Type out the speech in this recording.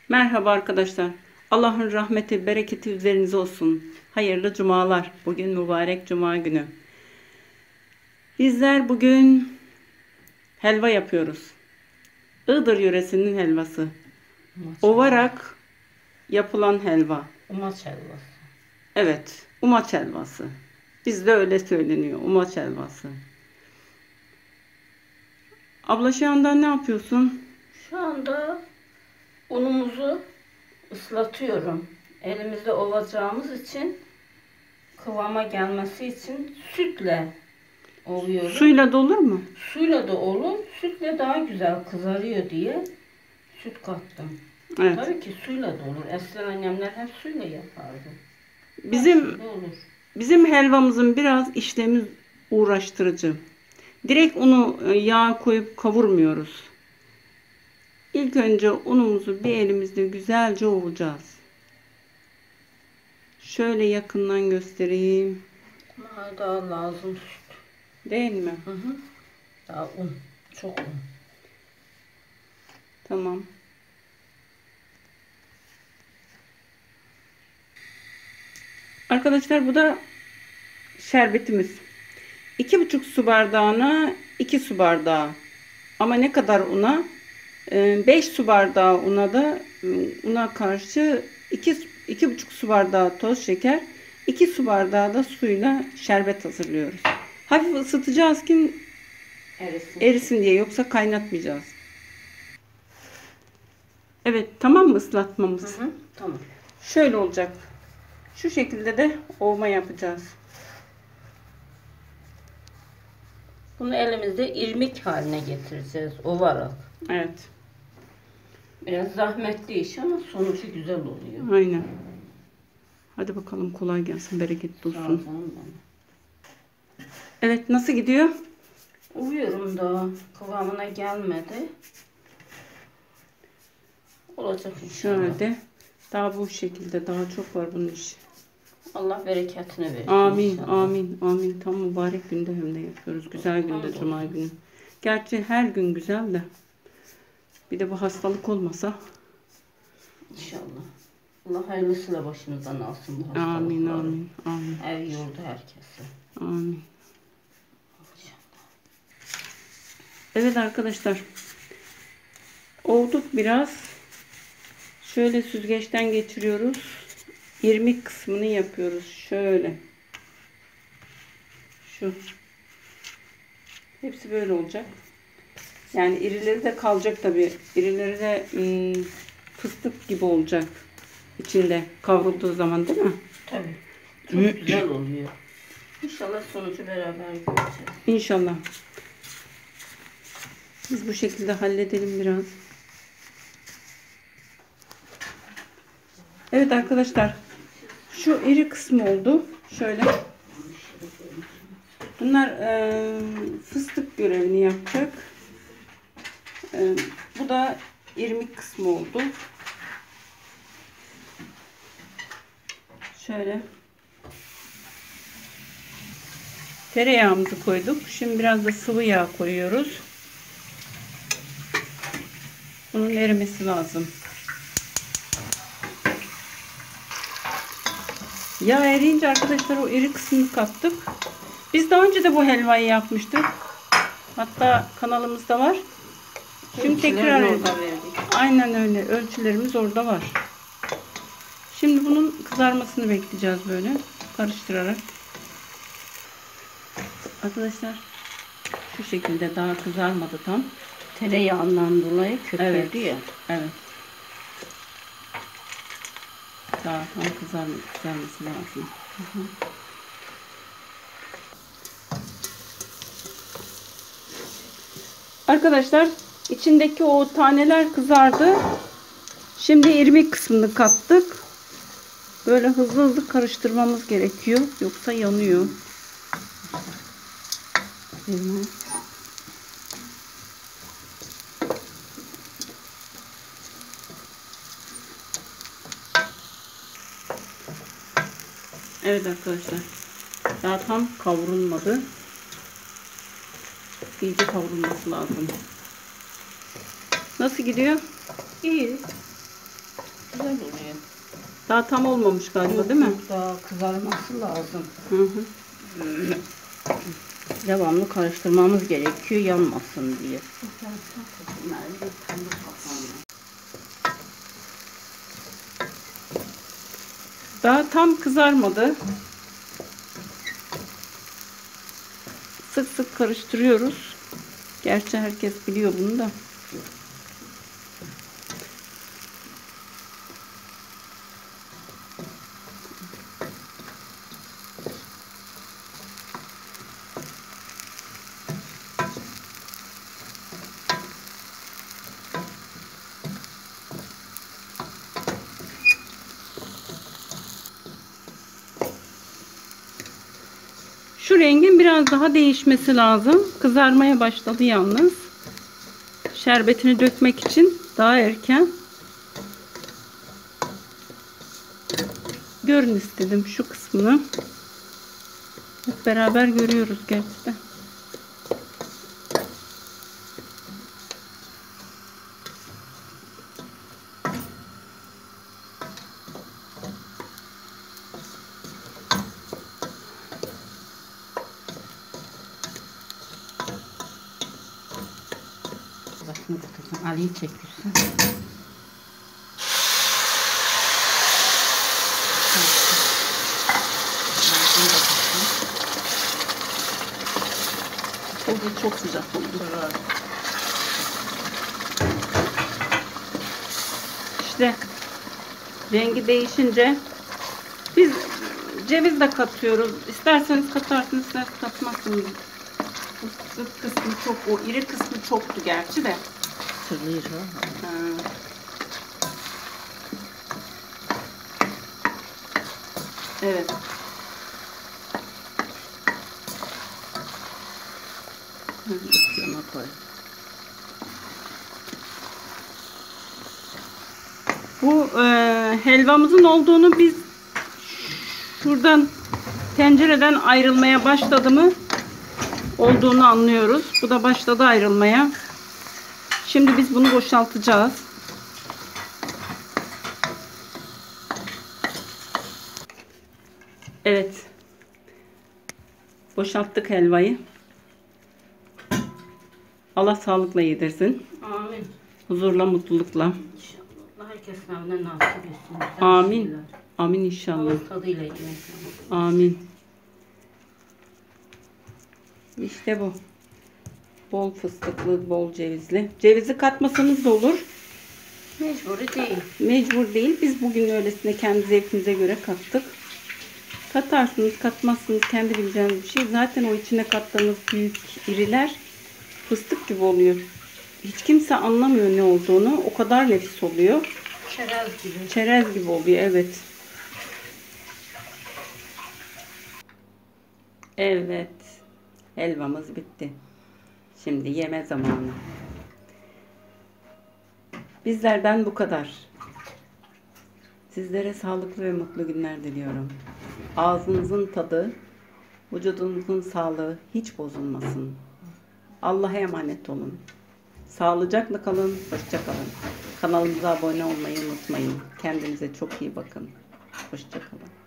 Merhaba arkadaşlar. Allah'ın rahmeti, bereketi üzerinize olsun. Hayırlı cumalar. Bugün mübarek cuma günü. Bizler bugün helva yapıyoruz. Iğdır yöresinin helvası. Ovarak yapılan helva. Umaç helvası. Evet, umaç helvası. Bizde öyle söyleniyor, umaç helvası. Abla şu anda ne yapıyorsun? Şu anda unumuzu ıslatıyorum. Elimizde ovacağımız için kıvama gelmesi için sütle ovuyorum. Suyla dolur mu? Suyla da olur, sütle daha güzel kızarıyor diye süt kattım. Evet. Tabii ki suyla da olur. Eskiden annemler hep suyla yapardı. Bizim Olur. Bizim helvamızın biraz işlemi uğraştırıcı. Direkt unu yağa koyup kavurmuyoruz. İlk önce unumuzu bir elimizde güzelce ovacağız. Şöyle yakından göstereyim. Ama daha lazım süt. Değil mi? Hı hı. Daha un. Çok un. Tamam. Arkadaşlar bu da şerbetimiz. 2,5 su bardağına 2 su bardağı. Ama ne kadar una? 5 su bardağı una da una karşı 2,5 su bardağı toz şeker, 2 su bardağı da suyla şerbet hazırlıyoruz. Hafif ısıtacağız ki erisin diye, yoksa kaynatmayacağız. Evet, tamam mı ıslatmamız? Hı hı. Tamam. Şöyle olacak. Şu şekilde de ovma yapacağız. Bunu elimizde irmik haline getireceğiz ovarak. Evet. Biraz zahmetli iş ama sonucu güzel oluyor. Aynen. Hadi bakalım, kolay gelsin, bereketli Sağ ol olsun. canım benim. Evet, nasıl gidiyor? Ovuyorum da kıvamına gelmedi. Olacak inşallah. Şöyle. Daha bu şekilde, daha çok var bunun işi. Allah bereketini versin. Amin, inşallah. amin, amin. Tam mübarek günde hem de yapıyoruz. Güzel günde, Hamdolsun. cuma günü. Gerçi her gün güzel de. Bir de bu hastalık olmasa. İnşallah. Allah hayırlısıyla başımızdan alsın bu hastalıkları. Amin, amin, amin, Ev yurdu herkese. amin. İnşallah. Evet arkadaşlar. Ovduk biraz. Şöyle süzgeçten geçiriyoruz. İrmik kısmını yapıyoruz. Şöyle. Şu. Hepsi böyle olacak. Yani irileri de kalacak tabii. İrileri de fıstık gibi olacak içinde kavrulduğu zaman, değil mi? Tabii. Çok güzel oluyor. İnşallah sonucu beraber göreceğiz. İnşallah. Biz bu şekilde halledelim biraz. Evet arkadaşlar. Şu iri kısmı oldu. Şöyle. Bunlar fıstık görevini yapacak. Bu da irmik kısmı oldu. Şöyle. Tereyağımızı koyduk. Şimdi biraz da sıvı yağ koyuyoruz. Bunun erimesi lazım. Yağ eriyince arkadaşlar o iri kısmını kattık. Biz daha önce de bu helvayı yapmıştık. Hatta kanalımızda var. Şimdi tekrar orada verdik. aynen öyle. Ölçülerimiz orada var. Şimdi bunun kızarmasını bekleyeceğiz böyle. Karıştırarak. Arkadaşlar şu şekilde, daha kızarmadı tam. Tereyağından dolayı köpürdü Evet. ya. Evet. Daha tam kızarması lazım. Hı hı. Arkadaşlar içindeki o taneler kızardı. Şimdi irmik kısmını kattık. Böyle hızlı hızlı karıştırmamız gerekiyor. Yoksa yanıyor. Evet arkadaşlar. Daha tam kavrulmadı. İyice kavrulması lazım. Nasıl gidiyor? İyi. Güzel oluyor. Daha tam olmamış galiba Yok, değil mi? yok, daha kızarması lazım. Hı hı. Devamlı karıştırmamız gerekiyor yanmasın diye. Daha tam kızarmadı. Sık sık karıştırıyoruz. Gerçi herkes biliyor bunu da. Şu rengin biraz daha değişmesi lazım. Kızarmaya başladı yalnız. Şerbetini dökmek için daha erken. Görün istedim şu kısmını. Hep beraber görüyoruz gerçi de. Başını tutursun. Ali'yi çekiyorsun. Çok sıcak oldu. İşte rengi değişince biz ceviz de katıyoruz. İsterseniz katarsınız, isterseniz katmazsınız. Bu sırt kısmı çok, o iri kısmı çoktu gerçi de. Sırlıyor. Ha. Evet. Yana koy. Bu helvamızın olduğunu biz şuradan tencereden ayrılmaya başladı mı olduğunu anlıyoruz. Bu da başladı ayrılmaya. Şimdi biz bunu boşaltacağız. Evet. Boşalttık helvayı. Allah sağlıkla yedirsin. Amin. Huzurla, mutlulukla. İnşallah. Herkesin evine nasip etsin. Amin. Amin inşallah. Allah tadıyla yemek. Amin. İşte bu. Bol fıstıklı, bol cevizli. Cevizi katmasanız da olur. Mecburi değil. Mecbur değil. Biz bugün öylesine kendi zevkimize göre kattık. Katarsınız, katmazsınız. Kendi bileceğiniz bir şey. Zaten o içine kattığınız büyük iriler fıstık gibi oluyor. Hiç kimse anlamıyor ne olduğunu. O kadar nefis oluyor. Çerez gibi. Çerez gibi oluyor. Evet. Evet. Helvamız bitti. Şimdi yeme zamanı. Bizlerden bu kadar. Sizlere sağlıklı ve mutlu günler diliyorum. Ağzınızın tadı, vücudunuzun sağlığı hiç bozulmasın. Allah'a emanet olun. Sağlıcakla kalın, hoşça kalın. Kanalımıza abone olmayı unutmayın. Kendinize çok iyi bakın. Hoşça kalın.